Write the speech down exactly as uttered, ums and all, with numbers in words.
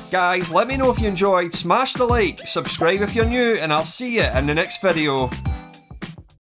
Guys, let me know if you enjoyed, smash the like, subscribe if you're new, and I'll see you in the next video.